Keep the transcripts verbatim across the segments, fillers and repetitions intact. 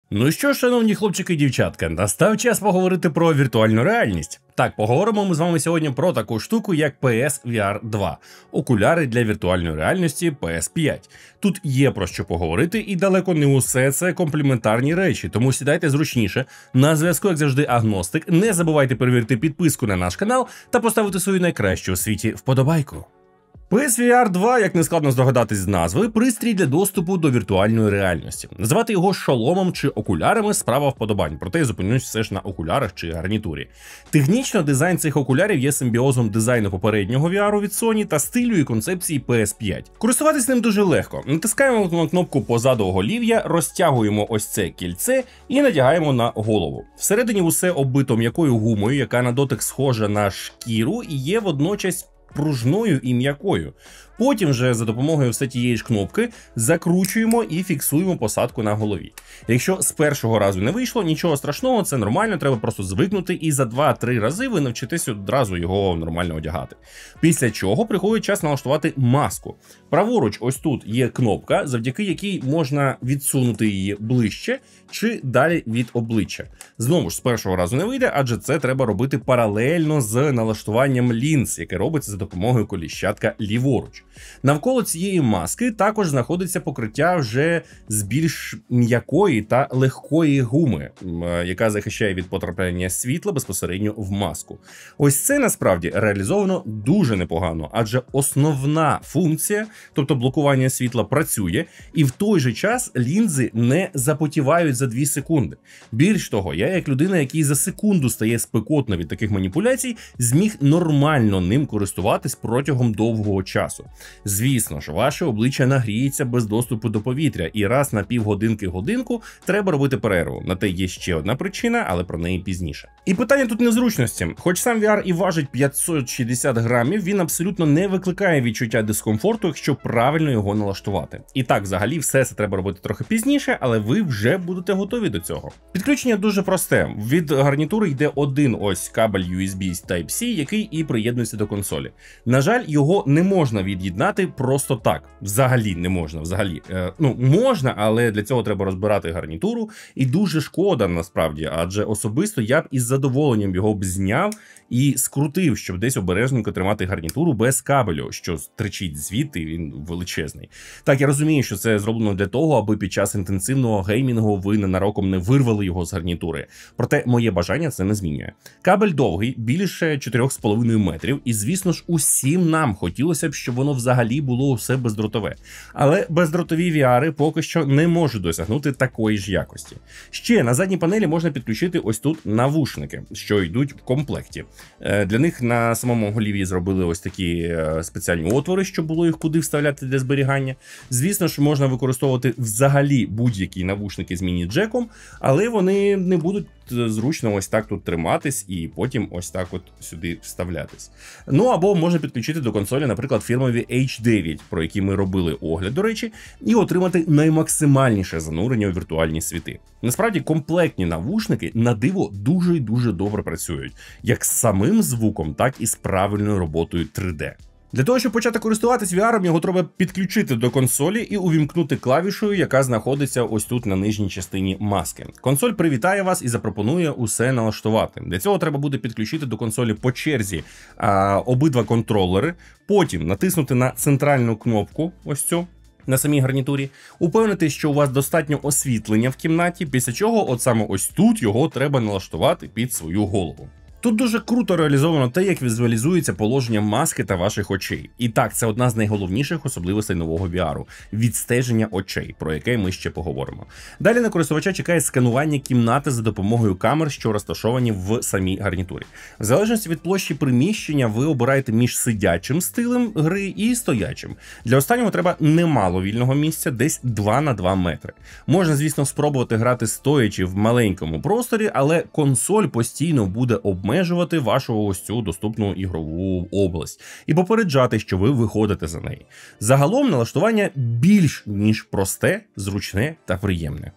Ну що ж, шановні хлопчики і дівчатка, настав час поговорити про віртуальну реальність. Так, поговоримо ми з вами сьогодні про таку штуку, як пі ес ві ар два – окуляри для віртуальної реальності пі ес п'ять. Тут є про що поговорити, і далеко не усе це комплементарні речі, тому сідайте зручніше. На зв'язку, як завжди, агностик. Не забувайте перевірити підписку на наш канал та поставити свою найкращу у світі вподобайку. пі ес ві ар два, як не складно здогадатись з назви, пристрій для доступу до віртуальної реальності. Називати його шоломом чи окулярами – справа вподобань, проте я зупинюсь все ж на окулярах чи гарнітурі. Технічно дизайн цих окулярів є симбіозом дизайну попереднього ві ар від Sony та стилю і концепції пі ес п'ять. Користуватись ним дуже легко. Натискаємо на кнопку позаду оголів'я, розтягуємо ось це кільце і надягаємо на голову. Всередині усе оббито м'якою гумою, яка на дотик схожа на шкіру і є водночас пружною і м'якою. Потім вже за допомогою все тієї ж кнопки закручуємо і фіксуємо посадку на голові. Якщо з першого разу не вийшло, нічого страшного, це нормально, треба просто звикнути і за два-три рази ви навчитесь одразу його нормально одягати. Після чого приходить час налаштувати маску. Праворуч ось тут є кнопка, завдяки якій можна відсунути її ближче чи далі від обличчя. Знову ж, з першого разу не вийде, адже це треба робити паралельно з налаштуванням лінз, яке робиться за допомогою коліщатка ліворуч. Навколо цієї маски також знаходиться покриття вже з більш м'якої та легкої гуми, яка захищає від потрапляння світла безпосередньо в маску. Ось це насправді реалізовано дуже непогано, адже основна функція, тобто блокування світла, працює, і в той же час лінзи не запотівають за дві секунди. Більш того, я як людина, який за секунду стає спекотно від таких маніпуляцій, зміг нормально ним користуватись протягом довгого часу. Звісно ж, ваше обличчя нагріється без доступу до повітря, і раз на півгодинки-годинку треба робити перерву. На те є ще одна причина, але про неї пізніше. І питання тут не в зручності. Хоч сам ві ар і важить п'ятсот шістдесят грамів, він абсолютно не викликає відчуття дискомфорту, якщо правильно його налаштувати. І так, взагалі, все це треба робити трохи пізніше, але ви вже будете готові до цього. Підключення дуже просте. Від гарнітури йде один ось кабель ю ес бі Type-C, який і приєднується до консолі. На жаль, його не можна від'єднати просто так. Взагалі не можна. Взагалі. Е, ну, можна, але для цього треба розбирати гарнітуру. І дуже шкода, насправді, адже особисто я б із задоволенням його б зняв і скрутив, щоб десь обережненько тримати гарнітуру без кабелю, що стричить звідти, він величезний. Так, я розумію, що це зроблено для того, аби під час інтенсивного геймінгу ви ненароком не вирвали його з гарнітури. Проте моє бажання це не змінює. Кабель довгий, більше чотирьох з половиною метрів, і звісно ж усім нам хотілося б, щоб воно взагалі було все бездротове. Але бездротові ві ари поки що не можуть досягнути такої ж якості. Ще на задній панелі можна підключити ось тут навушники, що йдуть в комплекті. Для них на самому голів'ї зробили ось такі спеціальні отвори, щоб було їх куди вставляти для зберігання. Звісно ж, можна використовувати взагалі будь-які навушники з міні-джеком, але вони не будуть зручно ось так тут триматись і потім ось так от сюди вставлятись. Ну або можна підключити до консолі, наприклад, фірмові ейч дев'ять, про які ми робили огляд, до речі, і отримати наймаксимальніше занурення у віртуальні світи. Насправді, комплектні навушники на диво дуже і дуже добре працюють, як з самим звуком, так і з правильною роботою три де. Для того, щоб почати користуватись ві аром, його треба підключити до консолі і увімкнути клавішою, яка знаходиться ось тут на нижній частині маски. Консоль привітає вас і запропонує усе налаштувати. Для цього треба буде підключити до консолі по черзі а, обидва контролери, потім натиснути на центральну кнопку, ось цю, на самій гарнітурі, упевнитись, що у вас достатньо освітлення в кімнаті, після чого от саме ось тут його треба налаштувати під свою голову. Тут дуже круто реалізовано те, як візуалізується положення маски та ваших очей. І так, це одна з найголовніших особливостей нового ві ару – відстеження очей, про яке ми ще поговоримо. Далі на користувача чекає сканування кімнати за допомогою камер, що розташовані в самій гарнітурі. В залежності від площі приміщення ви обираєте між сидячим стилем гри і стоячим. Для останнього треба немало вільного місця, десь два на два метри. Можна, звісно, спробувати грати стоячи в маленькому просторі, але консоль постійно буде обмежена обмежувати вашу ось цю доступну ігрову область і попереджати, що ви виходите за неї. Загалом налаштування більш ніж просте, зручне та приємне.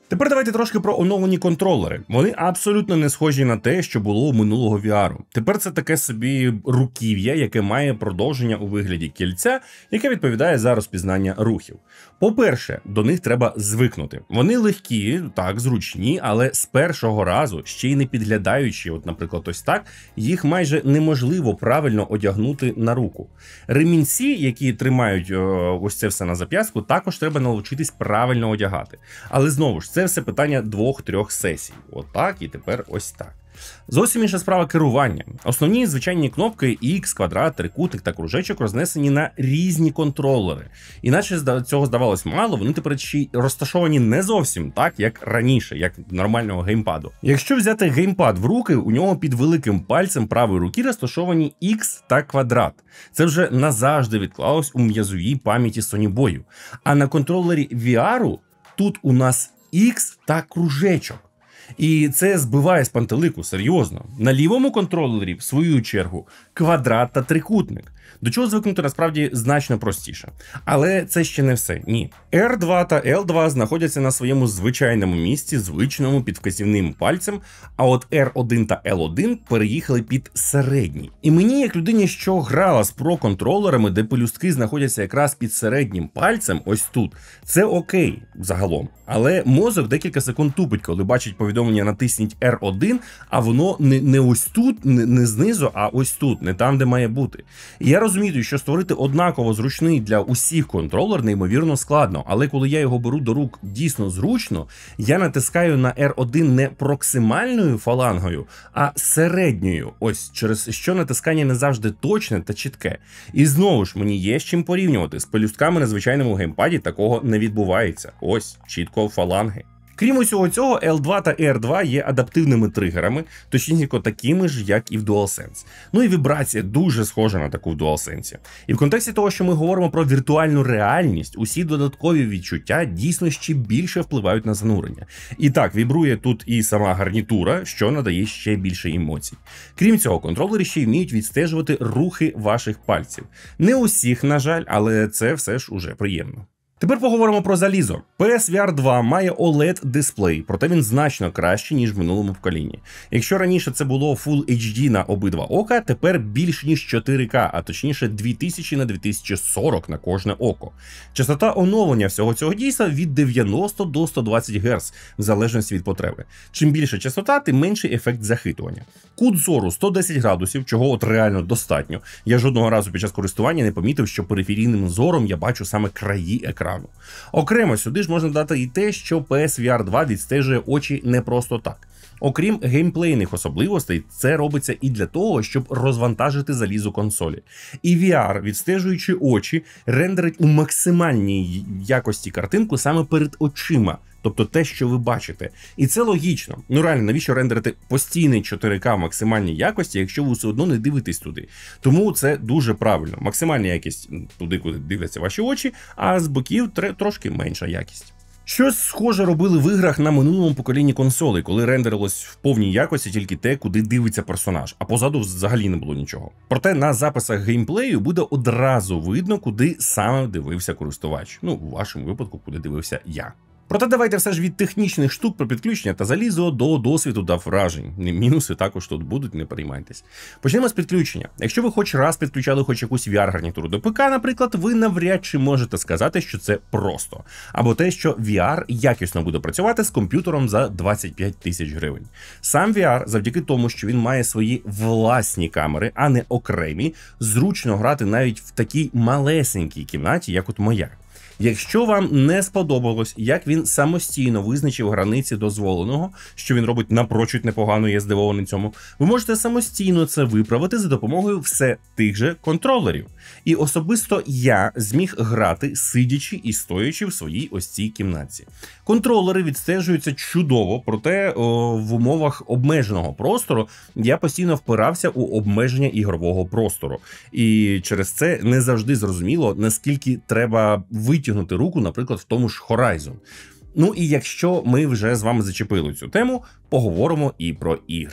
Тепер давайте трошки про оновлені контролери. Вони абсолютно не схожі на те, що було у минулого ві ар. Тепер це таке собі руків'я, яке має продовження у вигляді кільця, яке відповідає за розпізнання рухів. По-перше, до них треба звикнути. Вони легкі, так, зручні, але з першого разу, ще й не підглядаючи, от, наприклад, ось так, їх майже неможливо правильно одягнути на руку. Ремінці, які тримають о, ось це все на зап'ястку, також треба навчитись правильно одягати. Але знову ж, це все питання двох-трьох сесій. Отак і тепер ось так. Зовсім інша справа керування. Основні звичайні кнопки X, квадрат, трикутник та кружечок рознесені на різні контролери. Іначе цього здавалось мало, вони тепер ще й розташовані не зовсім так, як раніше, як нормального геймпаду. Якщо взяти геймпад в руки, у нього під великим пальцем правої руки розташовані X та квадрат. Це вже назавжди відклалось у м'язовій пам'яті сонібою. А на контролері ві ар тут у нас X та кружечок. І це збиває з пантелику, серйозно. На лівому контролері, в свою чергу, квадрат та трикутник. До чого звикнути насправді значно простіше. Але це ще не все, ні. ар два та ел два знаходяться на своєму звичайному місці, звичному під вказівним пальцем, а от ар один та ел один переїхали під середній. І мені, як людині, що грала з про-контролерами, де пелюстки знаходяться якраз під середнім пальцем, ось тут, це окей загалом. Але мозок декілька секунд тупить, коли бачить повідомлення «натисніть ар один», а воно не, не ось тут, не, не знизу, а ось тут, не там, де має бути. І я розумію, що створити однаково зручний для усіх контролер неймовірно складно, але коли я його беру до рук дійсно зручно, я натискаю на ар один не проксимальною фалангою, а середньою, ось через що натискання не завжди точне та чітке. І знову ж мені є з чим порівнювати, з пелюстками на звичайному геймпаді такого не відбувається, ось, чітко фаланги. Крім усього цього, ел два та ар два є адаптивними тригерами, точніше такими ж, як і в DualSense. Ну і вібрація дуже схожа на таку в DualSense. І в контексті того, що ми говоримо про віртуальну реальність, усі додаткові відчуття дійсно ще більше впливають на занурення. І так, вібрує тут і сама гарнітура, що надає ще більше емоцій. Крім цього, контролери ще й вміють відстежувати рухи ваших пальців. Не усіх, на жаль, але це все ж уже приємно. Тепер поговоримо про залізо. пі ес ві ар два має о лед дисплей, проте він значно кращий, ніж в минулому поколінні. Якщо раніше це було Full ейч ді на обидва ока, тепер більш ніж чотири ка, а точніше дві тисячі на дві тисячі сорок на кожне око. Частота оновлення всього цього дійства від дев'яноста до ста двадцяти герц, в залежності від потреби. Чим більша частота, тим менший ефект захитування. Кут зору сто десять градусів, чого от реально достатньо. Я жодного разу під час користування не помітив, що периферійним зором я бачу саме краї екрану. Окремо сюди ж можна додати і те, що пі ес ві ар два відстежує очі не просто так. Окрім геймплейних особливостей, це робиться і для того, щоб розвантажити залізо консолі. І ві ар, відстежуючи очі, рендерить у максимальній якості картинку саме перед очима. Тобто те, що ви бачите. І це логічно. Ну реально, навіщо рендерити постійний чотири ка в максимальній якості, якщо ви все одно не дивитесь туди? Тому це дуже правильно. Максимальна якість туди, куди дивляться ваші очі, а з боків трошки менша якість. Щось схоже робили в іграх на минулому поколінні консолей, коли рендерилось в повній якості тільки те, куди дивиться персонаж, а позаду взагалі не було нічого. Проте на записах геймплею буде одразу видно, куди саме дивився користувач. Ну, у вашому випадку, куди дивився я. Проте давайте все ж від технічних штук про підключення та залізо до досвіду та вражень. Мінуси також тут будуть, не переймайтесь. Почнемо з підключення. Якщо ви хоч раз підключали хоч якусь ві ар-гарнітуру до ПК, наприклад, ви навряд чи можете сказати, що це просто. Або те, що ві ар якісно буде працювати з комп'ютером за двадцять п'ять тисяч гривень. Сам ві ар, завдяки тому, що він має свої власні камери, а не окремі, зручно грати навіть в такій малесенькій кімнаті, як от моя. Якщо вам не сподобалось, як він самостійно визначив границі дозволеного, що він робить напрочуд непогано, я здивований цьому, ви можете самостійно це виправити за допомогою все тих же контролерів. І особисто я зміг грати, сидячи і стоячи в своїй ось цій кімнатці. Контролери відстежуються чудово, проте о, в умовах обмеженого простору я постійно впирався у обмеження ігрового простору. І через це не завжди зрозуміло, наскільки треба витягнути руку, наприклад, в тому ж Horizon. Ну і якщо ми вже з вами зачепили цю тему, поговоримо і про ігри.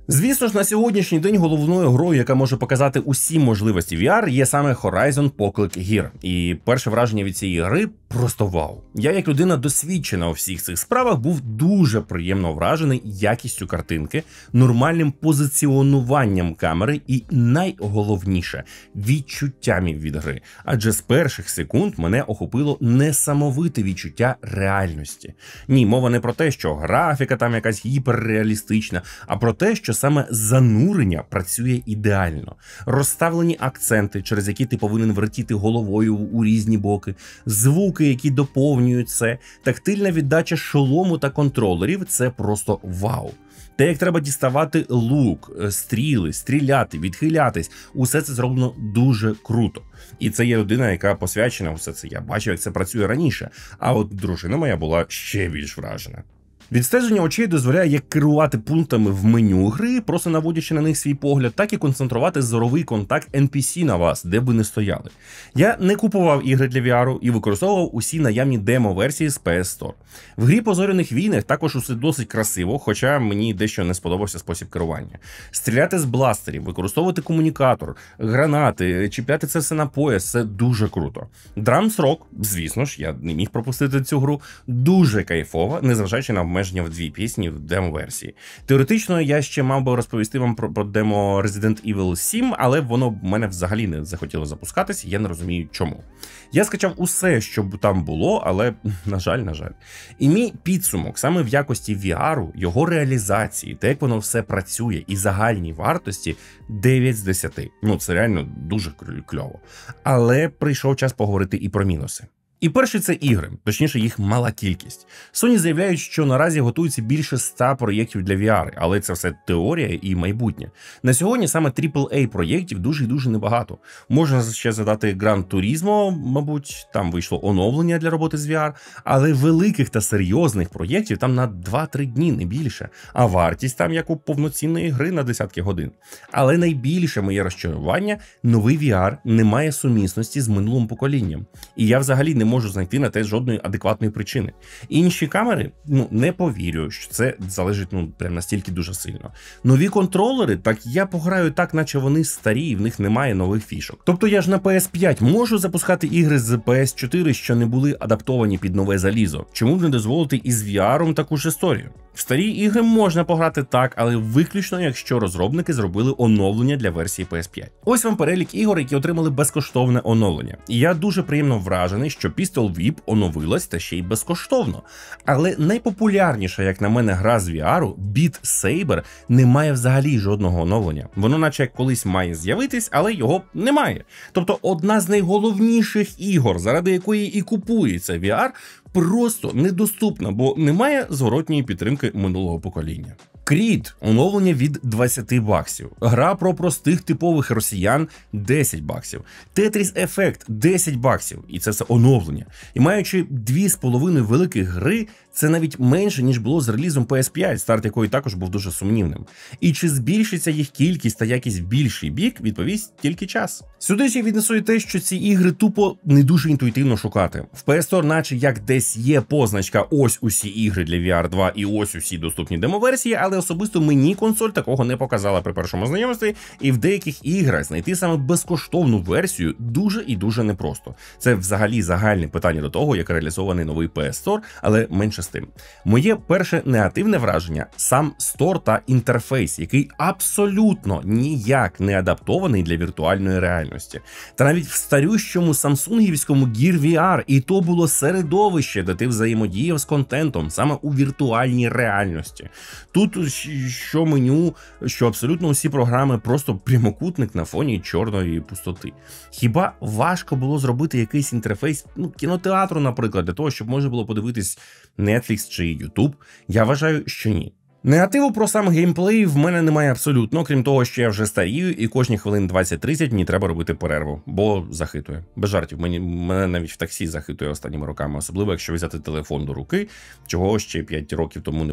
Звісно ж, на сьогоднішній день головною грою, яка може показати усі можливості ві ар, є саме Horizon поклик гір. І перше враження від цієї гри просто вау. Я, як людина досвідчена у всіх цих справах, був дуже приємно вражений якістю картинки, нормальним позиціонуванням камери і, найголовніше, відчуттями від гри. Адже з перших секунд мене охопило несамовите відчуття реальності. Ні, мова не про те, що графіка там якась гіперреалістична, а про те, що саме занурення працює ідеально. Розставлені акценти, через які ти повинен вертіти головою у різні боки, звуки, які доповнюють це, тактильна віддача шолому та контролерів – це просто вау. Те, як треба діставати лук, стріли, стріляти, відхилятись – усе це зроблено дуже круто. І це є людина, яка посвячена усе це. Я бачив, як це працює раніше. А от дружина моя була ще більш вражена. Відстеження очей дозволяє як керувати пунктами в меню гри, просто наводячи на них свій погляд, так і концентрувати зоровий контакт ен пі сі на вас, де б ви не стояли. Я не купував ігри для ві ар і використовував усі наявні демо-версії з пі ес Store. В грі по зоряних війнах також усе досить красиво, хоча мені дещо не сподобався спосіб керування. Стріляти з бластерів, використовувати комунікатор, гранати, чіпляти це все на пояс – це дуже круто. Drums Rock, звісно ж, я не міг пропустити цю гру, дуже кайфова, незважаючи на обмеження в дві пісні в демо-версії. Теоретично, я ще мав би розповісти вам про, про демо Resident Evil сім, але воно в мене взагалі не захотіло запускатись, я не розумію чому. Я скачав усе, що там було, але, на жаль, на жаль. І мій підсумок саме в якості ві ар, його реалізації, те, як воно все працює і загальній вартості дев'ять з десяти. Ну, це реально дуже кльово. Але прийшов час поговорити і про мінуси. І перший – це ігри, точніше їх мала кількість. Sony заявляють, що наразі готується більше ста проєктів для ві ар, але це все теорія і майбутнє. На сьогодні саме трипл ей проєктів дуже і дуже небагато. Можна ще задати Gran Turismo, мабуть, там вийшло оновлення для роботи з ві ар, але великих та серйозних проєктів там на два-три дні, не більше. А вартість там як у повноцінної гри на десятки годин. Але найбільше моє розчарування – новий ві ар не має сумісності з минулим поколінням. І я взагалі не можу знайти на те жодної адекватної причини. Інші камери, ну, не повірю, що це залежить, ну, прям настільки дуже сильно. Нові контролери, так я пограю так, наче вони старі і в них немає нових фішок. Тобто я ж на пі ес п'ять можу запускати ігри з пі ес чотири, що не були адаптовані під нове залізо. Чому б не дозволити із ві ар таку ж історію? В старі ігри можна пограти так, але виключно, якщо розробники зробили оновлення для версії пі ес п'ять. Ось вам перелік ігор, які отримали безкоштовне оновлення. І я дуже приємно вражений, що Pistol Whip оновилась та ще й безкоштовно. Але найпопулярніша, як на мене, гра з ві ар, Beat Saber, не має взагалі жодного оновлення. Воно наче колись має з'явитись, але його немає. Тобто одна з найголовніших ігор, заради якої і купується ві ар, просто недоступна, бо немає зворотньої підтримки минулого покоління. Creed – оновлення від двадцяти баксів. Гра про простих типових росіян – десять баксів. Tetris Effect – десять баксів. І це все оновлення. І маючи дві з половиною великих гри, це навіть менше, ніж було з релізом пі ес п'ять, старт якої також був дуже сумнівним. І чи збільшиться їх кількість та якість в більший бік, відповість тільки час. Сюди ж я віднесу і те, що ці ігри тупо не дуже інтуїтивно шукати. В пі ес Store наче як десь є позначка ось усі ігри для ві ар два і ось усі доступні демо-версії, але особисто мені консоль такого не показала при першому знайомстві, і в деяких іграх знайти саме безкоштовну версію дуже і дуже непросто. Це взагалі загальне питання до того, як реалізований новий пі ес Store, але менше з тим. Моє перше негативне враження – сам Store та інтерфейс, який абсолютно ніяк не адаптований для віртуальної реальності. Та навіть в старющому самсунгівському Gear ві ар і то було середовище, де ти взаємодіяв з контентом саме у віртуальній реальності. Тут що меню, що абсолютно усі програми просто прямокутник на фоні чорної пустоти. Хіба важко було зробити якийсь інтерфейс, ну, кінотеатру, наприклад, для того, щоб можна було подивитись Netflix чи YouTube? Я вважаю, що ні. Негативу про сам геймплей в мене немає абсолютно, крім того, що я вже старію і кожні хвилин двадцять-тридцять мені треба робити перерву, бо захитує. Без жартів, мені, мене навіть в таксі захитує останніми роками, особливо якщо взяти телефон до руки, чого ще п'ять років тому не було.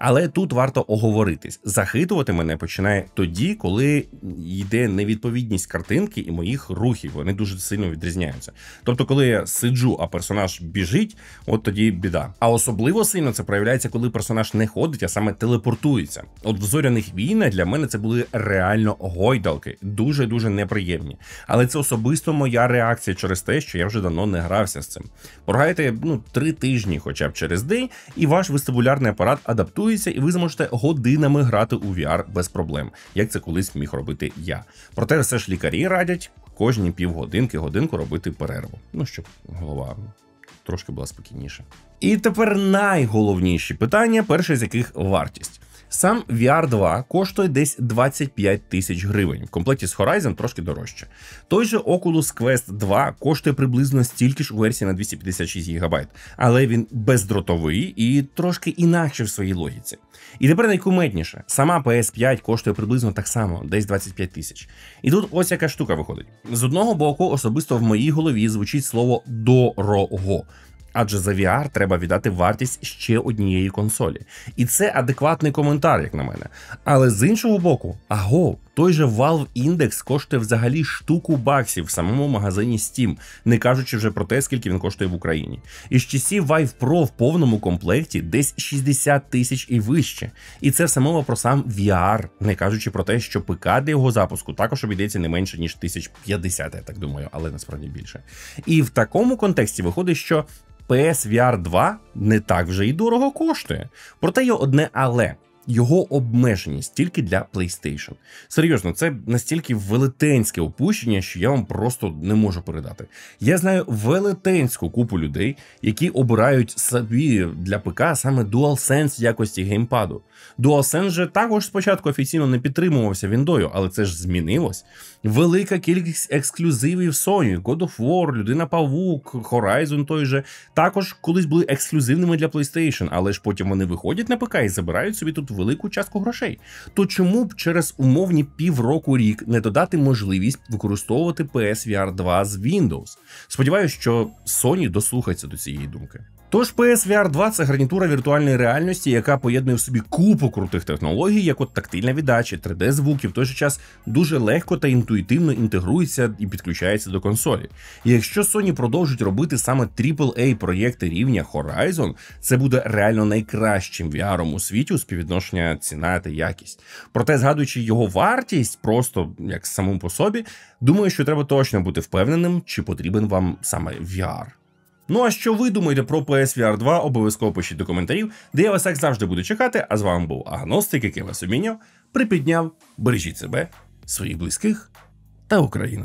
Але тут варто оговоритись. Захитувати мене починає тоді, коли йде невідповідність картинки і моїх рухів. Вони дуже сильно відрізняються. Тобто, коли я сиджу, а персонаж біжить, от тоді біда. А особливо сильно це проявляється, коли персонаж не ходить, а саме телепортується. От в зоряних війнах для мене це були реально гойдалки. Дуже-дуже неприємні. Але це особисто моя реакція через те, що я вже давно не грався з цим. Програєте, ну, три тижні хоча б через день, і ваш вестибулярний апарат адаптується, і ви зможете годинами грати у ві ар без проблем, як це колись міг робити я. Проте все ж лікарі радять кожні півгодинки, годинку робити перерву. Ну, щоб голова трошки була спокійніша. І тепер найголовніші питання, перше з яких вартість. Сам ві ар два коштує десь двадцять п'ять тисяч гривень, в комплекті з Horizon трошки дорожче. Той же Oculus Quest два коштує приблизно стільки ж у версії на двісті п'ятдесят шість гігабайт, але він бездротовий і трошки інакше в своїй логіці. І тепер найкумедніше, сама пі ес п'ять коштує приблизно так само, десь двадцять п'ять тисяч. І тут ось яка штука виходить. З одного боку, особисто в моїй голові звучить слово «дорого». Адже за ві ар треба віддати вартість ще однієї консолі. І це адекватний коментар, як на мене. Але з іншого боку, аго, той же Valve Index коштує взагалі штуку баксів в самому магазині Steam, не кажучи вже про те, скільки він коштує в Україні. І з часів Vive Pro в повному комплекті десь шістдесят тисяч і вище. І це все мова про сам ві ар, не кажучи про те, що ПК для його запуску також обійдеться не менше, ніж тисяч п'ятдесят, я так думаю, але насправді більше. І в такому контексті виходить, що пі ес ві ар два не так вже і дорого коштує. Проте є одне але. Його обмеженість тільки для PlayStation. Серйозно, це настільки велетенське опущення, що я вам просто не можу передати. Я знаю велетенську купу людей, які обирають собі для ПК саме DualSense в якості геймпаду. DualSense же також спочатку офіційно не підтримувався Віндою, але це ж змінилось. Велика кількість ексклюзивів Sony, God of War, Людина-Павук, Horizon той же, також колись були ексклюзивними для PlayStation, але ж потім вони виходять на ПК і забирають собі тут велику частку грошей. То чому б через умовні півроку-рік не додати можливість використовувати пі ес ві ар два з Windows? Сподіваюсь, що Sony дослухається до цієї думки. Тож пі ес ві ар два – це гарнітура віртуальної реальності, яка поєднує в собі купу крутих технологій, як от тактильна віддача, три де-звуки, в той же час дуже легко та інтуїтивно інтегрується і підключається до консолі. І якщо Sony продовжить робити саме трипл ей проєкти рівня Horizon, це буде реально найкращим ві аром у світі у співвідношення ціна та якість. Проте, згадуючи його вартість, просто як самому по собі, думаю, що треба точно бути впевненим, чи потрібен вам саме ві ар. Ну а що ви думаєте про пі ес ві ар два, обов'язково пишіть до коментарів, де я вас як завжди буду чекати, а з вами був Агностик, який вас обміняв, припідняв, бережіть себе, своїх близьких та Україну.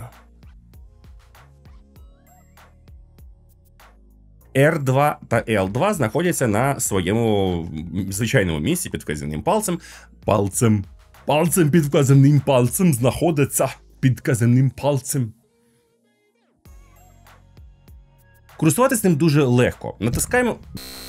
ар два та ел два знаходяться на своєму звичайному місці під вказаним пальцем. Пальцем. Пальцем під вказаним пальцем знаходиться під вказаним пальцем. Користуватись ним дуже легко. Натискаємо